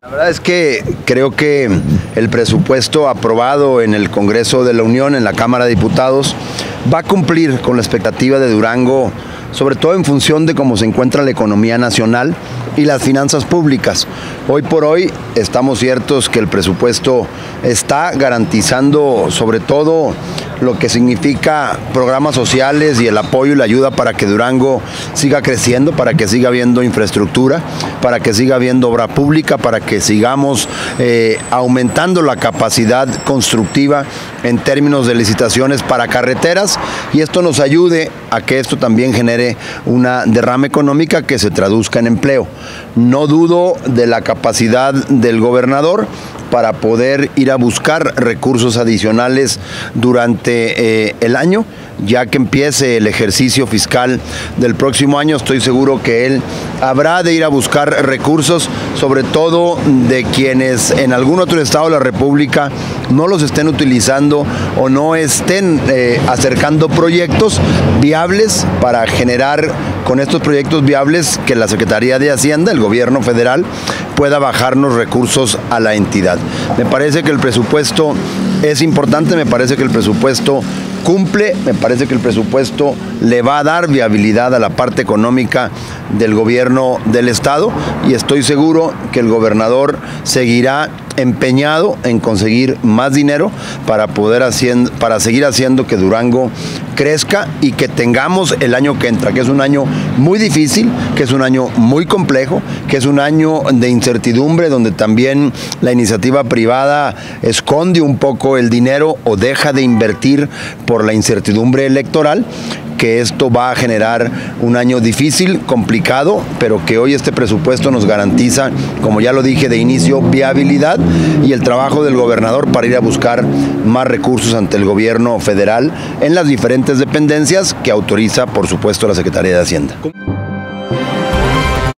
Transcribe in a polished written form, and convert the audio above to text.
La verdad es que creo que el presupuesto aprobado en el Congreso de la Unión, en la Cámara de Diputados, va a cumplir con la expectativa de Durango, sobre todo en función de cómo se encuentra la economía nacional y las finanzas públicas. Hoy por hoy estamos ciertos que el presupuesto está garantizando sobre todo lo que significa programas sociales y el apoyo y la ayuda para que Durango siga creciendo, para que siga habiendo infraestructura, para que siga habiendo obra pública, para que sigamos aumentando la capacidad constructiva en términos de licitaciones para carreteras, y esto nos ayude a que esto también genere una derrama económica que se traduzca en empleo. No dudo de la capacidad del gobernador para poder ir a buscar recursos adicionales durante el año. Ya que empiece el ejercicio fiscal del próximo año, estoy seguro que él habrá de ir a buscar recursos, sobre todo de quienes en algún otro estado de la República no los estén utilizando o no estén acercando proyectos viables para generar con estos proyectos viables que la Secretaría de Hacienda, el gobierno federal, pueda bajarnos recursos a la entidad. Me parece que el presupuesto es importante, me parece que el presupuesto cumple, me parece que el presupuesto le va a dar viabilidad a la parte económica del gobierno del estado, y estoy seguro que el gobernador seguirá empeñado en conseguir más dinero para seguir haciendo que Durango crezca y que tengamos el año que entra, que es un año muy difícil, que es un año muy complejo, que es un año de incertidumbre, donde también la iniciativa privada esconde un poco el dinero o deja de invertir por la incertidumbre electoral, que esto va a generar un año difícil, complicado, pero que hoy este presupuesto nos garantiza, como ya lo dije de inicio, viabilidad y el trabajo del gobernador para ir a buscar más recursos ante el gobierno federal en las diferentes dependencias que autoriza, por supuesto, la Secretaría de Hacienda.